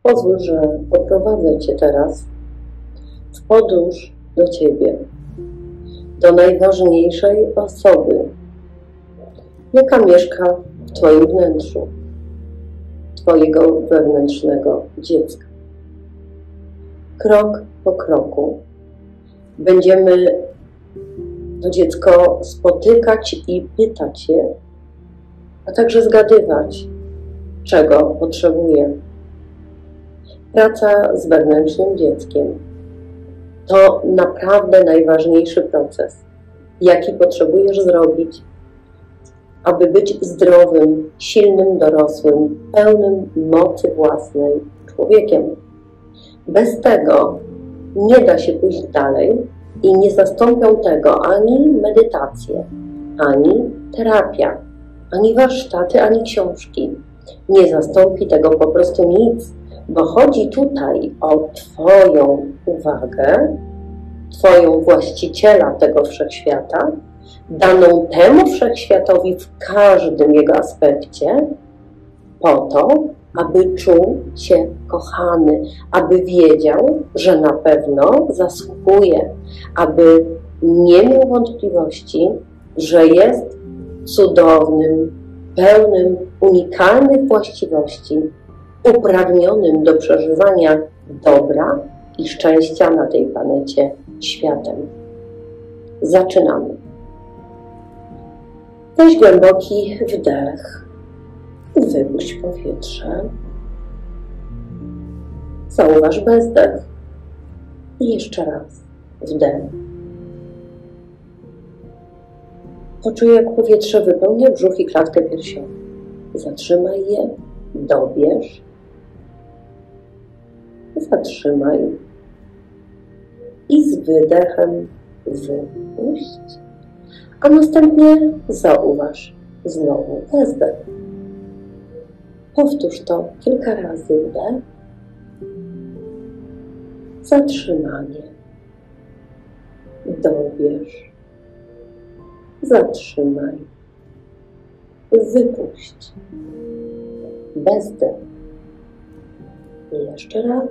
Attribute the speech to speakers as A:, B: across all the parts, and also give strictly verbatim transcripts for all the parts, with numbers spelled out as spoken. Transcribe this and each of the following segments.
A: Pozwól, że poprowadzę Cię teraz w podróż do Ciebie, do najważniejszej osoby, jaka mieszka w Twoim wnętrzu, Twojego wewnętrznego dziecka. Krok po kroku będziemy to dziecko spotykać i pytać je, a także zgadywać, czego potrzebuje. Praca z wewnętrznym dzieckiem to naprawdę najważniejszy proces, jaki potrzebujesz zrobić, aby być zdrowym, silnym, dorosłym, pełnym mocy własnej człowiekiem. Bez tego nie da się pójść dalej i nie zastąpią tego ani medytacje, ani terapia, ani warsztaty, ani książki. Nie zastąpi tego po prostu nic, bo chodzi tutaj o Twoją uwagę, Twoją właściciela tego wszechświata, daną temu wszechświatowi w każdym jego aspekcie, po to, aby czuł się kochany, aby wiedział, że na pewno zasługuje, aby nie miał wątpliwości, że jest cudownym, pełnym unikalnych właściwości, uprawnionym do przeżywania dobra i szczęścia na tej planecie światem. Zaczynamy. Weź głęboki wdech. Wypuść powietrze. Zauważ bezdech. I jeszcze raz wdech. Poczuj, jak powietrze wypełnia brzuch i klatkę piersiową. Zatrzymaj je, dobierz. Zatrzymaj. I z wydechem wypuść. A następnie zauważ znowu bezdech. Powtórz to kilka razy. Wdech. Zatrzymanie. Dobierz. Zatrzymaj. Wypuść. Bezdech. I jeszcze raz.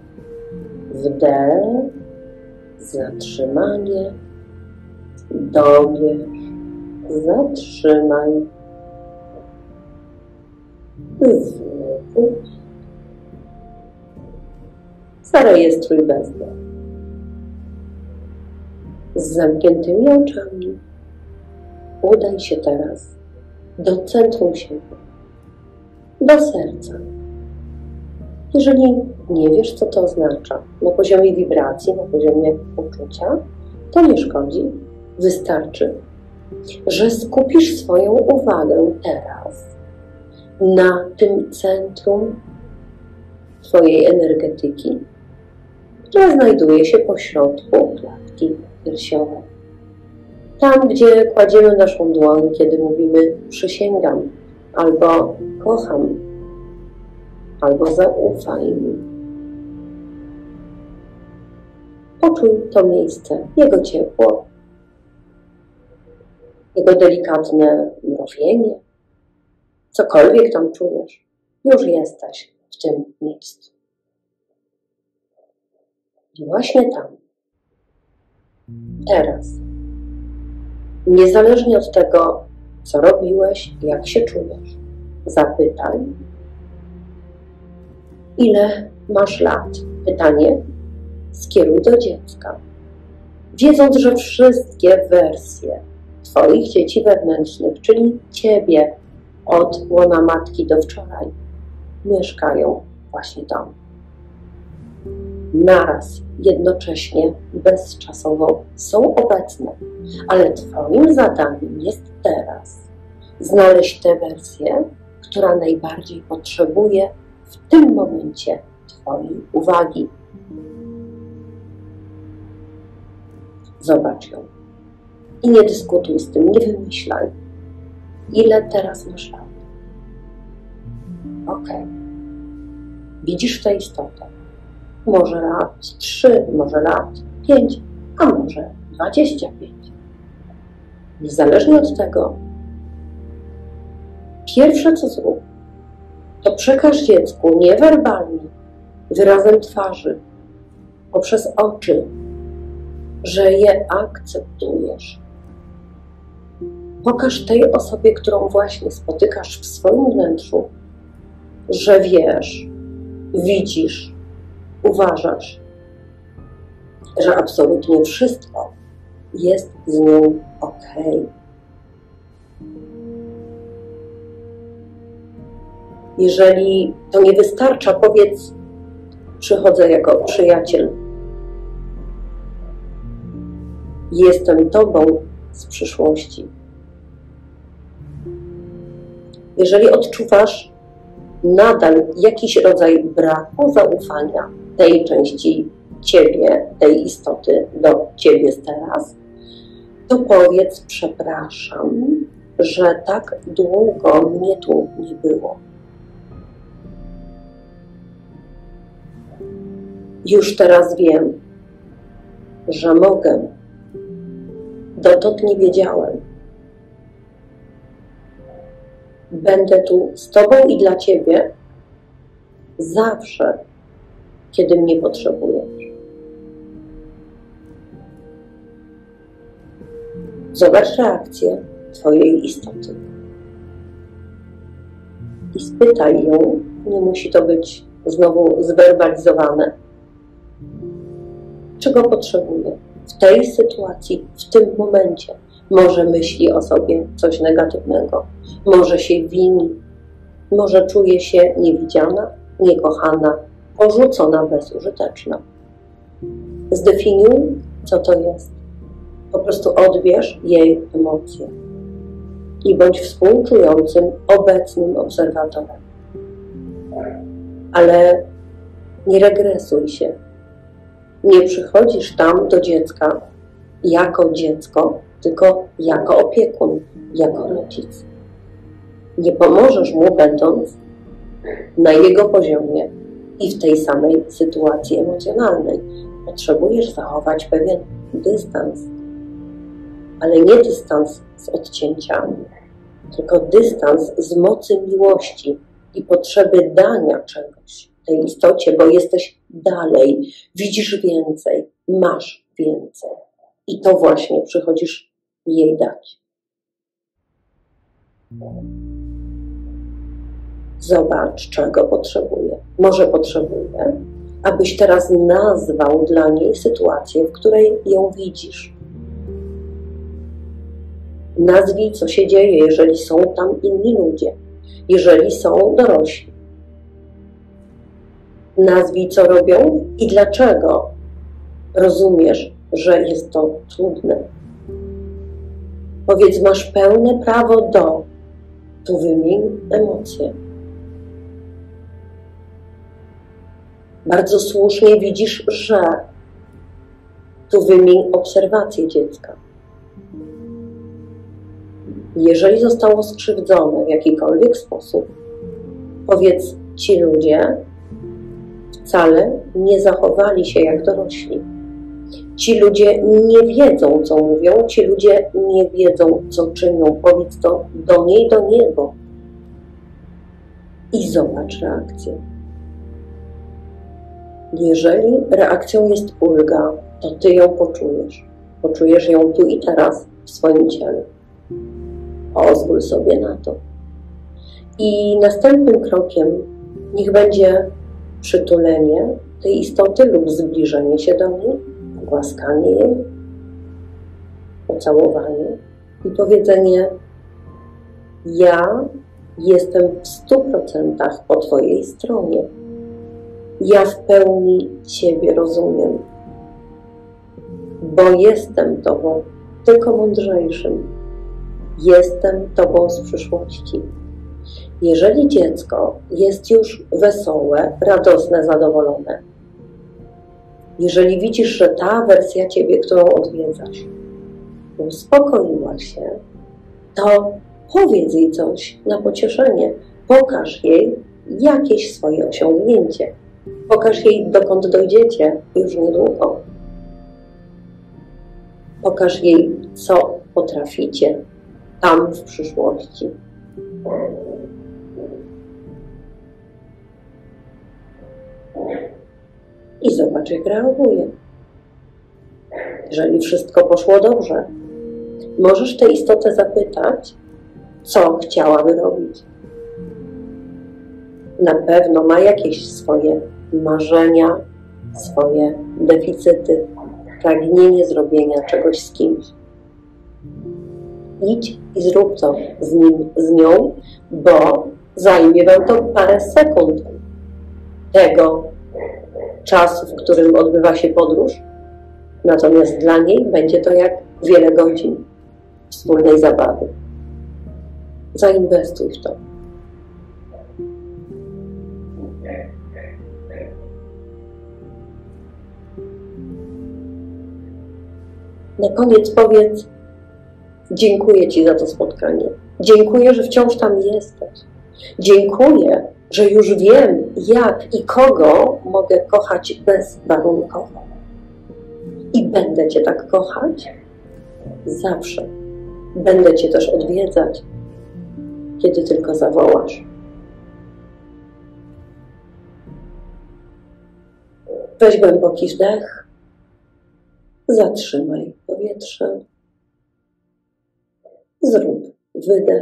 A: Wdech. Zatrzymanie. Dobierz. Zatrzymaj. Wypuść. Zarejestruj bezdech. Z zamkniętymi oczami udaj się teraz do centrum siebie, do serca. Jeżeli nie wiesz, co to oznacza na poziomie wibracji, na poziomie uczucia, to nie szkodzi. Wystarczy, że skupisz swoją uwagę teraz na tym centrum Twojej energetyki, która znajduje się pośrodku klatki piersiowej. Tam, gdzie kładziemy naszą dłoń, kiedy mówimy przysięgam, albo kocham, albo zaufaj mi. Poczuj to miejsce, jego ciepło, jego delikatne mrowienie, cokolwiek tam czujesz, już jesteś w tym miejscu. I właśnie tam, teraz, niezależnie od tego, co robiłeś, jak się czujesz, zapytaj, ile masz lat. Pytanie skieruj do dziecka. Wiedząc, że wszystkie wersje Twoich dzieci wewnętrznych, czyli Ciebie od łona matki do wczoraj, mieszkają właśnie tam. Naraz, jednocześnie, bezczasowo są obecne, ale Twoim zadaniem jest teraz znaleźć tę wersję, która najbardziej potrzebuje w tym momencie Twojej uwagi. Zobacz ją i nie dyskutuj z tym, nie wymyślaj, ile teraz masz lat. Ok. Widzisz tę istotę. Może lat trzy, może lat pięć, a może dwadzieścia pięć. Niezależnie od tego, pierwsze co zrób, to przekaż dziecku niewerbalnie wyrazem twarzy, poprzez oczy, że je akceptujesz. Pokaż tej osobie, którą właśnie spotykasz w swoim wnętrzu, że wiesz, widzisz, uważasz, że absolutnie wszystko jest z nią okej. Jeżeli to nie wystarcza, powiedz: przychodzę jako przyjaciel. Jestem tobą z przyszłości. Jeżeli odczuwasz nadal jakiś rodzaj braku zaufania tej części ciebie, tej istoty do ciebie z teraz, to powiedz: przepraszam, że tak długo mnie tu nie było. Już teraz wiem, że mogę. Dotąd nie wiedziałem. Będę tu z tobą i dla ciebie zawsze, kiedy mnie potrzebujesz. Zobacz reakcję twojej istoty i spytaj ją, nie musi to być znowu zwerbalizowane, czego potrzebuje w tej sytuacji, w tym momencie. Może myśli o sobie coś negatywnego, może się wini, może czuje się niewidziana, niekochana, porzucona, bezużyteczna. Zdefiniuj, co to jest. Po prostu odbierz jej emocje i bądź współczującym, obecnym obserwatorem. Ale nie regresuj się. Nie przychodzisz tam do dziecka jako dziecko, tylko jako opiekun, jako rodzic. Nie pomożesz mu, będąc na jego poziomie i w tej samej sytuacji emocjonalnej. Potrzebujesz zachować pewien dystans, ale nie dystans z odcięciami, tylko dystans z mocy miłości i potrzeby dania czegoś tej istocie, bo jesteś dalej, widzisz więcej, masz więcej. I to właśnie przychodzisz jej dać. Zobacz, czego potrzebuje. Może potrzebuje, abyś teraz nazwał dla niej sytuację, w której ją widzisz. Nazwij, co się dzieje, jeżeli są tam inni ludzie, jeżeli są dorośli. Nazwij, co robią i dlaczego rozumiesz, że jest to trudne. Powiedz: masz pełne prawo do. Tu wymień emocje. Bardzo słusznie widzisz, że. Tu wymień obserwację dziecka. Jeżeli zostało skrzywdzone w jakikolwiek sposób, powiedz: ci ludzie wcale nie zachowali się jak dorośli. Ci ludzie nie wiedzą, co mówią, ci ludzie nie wiedzą, co czynią. Powiedz to do niej, do niego. I zobacz reakcję. Jeżeli reakcją jest ulga, to ty ją poczujesz. Poczujesz ją tu i teraz w swoim ciele. Pozwól sobie na to. I następnym krokiem niech będzie przytulenie tej istoty lub zbliżenie się do niej, pogłaskanie jej, pocałowanie i powiedzenie: ja jestem w stu procentach po twojej stronie. Ja w pełni ciebie rozumiem, bo jestem tobą, tylko mądrzejszym. Jestem tobą z przyszłości. Jeżeli dziecko jest już wesołe, radosne, zadowolone, jeżeli widzisz, że ta wersja ciebie, którą odwiedzasz, uspokoiła się, to powiedz jej coś na pocieszenie. Pokaż jej jakieś swoje osiągnięcie. Pokaż jej, dokąd dojdziecie już niedługo. Pokaż jej, co potraficie tam w przyszłości. i zobacz, jak reaguje. Jeżeli wszystko poszło dobrze, możesz tę istotę zapytać, co chciałaby robić. Na pewno ma jakieś swoje marzenia, swoje deficyty, pragnienie zrobienia czegoś z kimś. Idź i zrób to z nim, z nią, bo zajmie wam to parę sekund tego czasu, w którym odbywa się podróż. Natomiast dla niej będzie to jak wiele godzin wspólnej zabawy. Zainwestuj w to. Na koniec powiedz: dziękuję Ci za to spotkanie. Dziękuję, że wciąż tam jesteś. Dziękuję, że już wiem, jak i kogo mogę kochać bezwarunkowo. I będę Cię tak kochać zawsze. Będę Cię też odwiedzać, kiedy tylko zawołasz. Weź głęboki wdech. Zatrzymaj powietrze. Zrób wydech.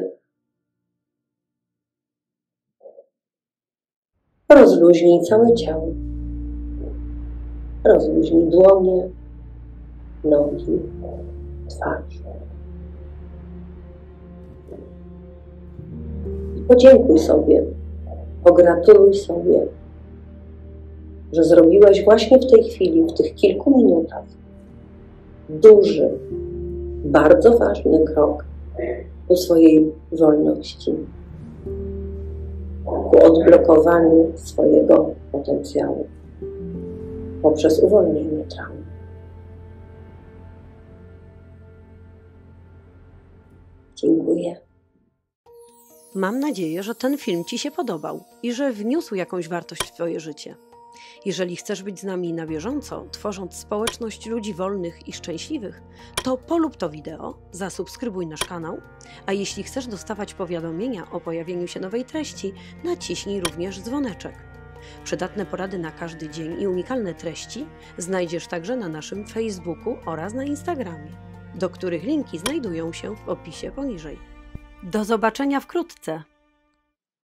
A: Rozluźnij całe ciało. Rozluźnij dłonie, nogi, twarz. Podziękuj sobie, pogratuluj sobie, że zrobiłeś właśnie w tej chwili, w tych kilku minutach duży, bardzo ważny krok ku swojej wolności, ku odblokowaniu swojego potencjału poprzez uwolnienie traumy. Dziękuję.
B: Mam nadzieję, że ten film Ci się podobał i że wniósł jakąś wartość w Twoje życie. Jeżeli chcesz być z nami na bieżąco, tworząc społeczność ludzi wolnych i szczęśliwych, to polub to wideo, zasubskrybuj nasz kanał, a jeśli chcesz dostawać powiadomienia o pojawieniu się nowej treści, naciśnij również dzwoneczek. Przydatne porady na każdy dzień i unikalne treści znajdziesz także na naszym Facebooku oraz na Instagramie, do których linki znajdują się w opisie poniżej. Do zobaczenia wkrótce!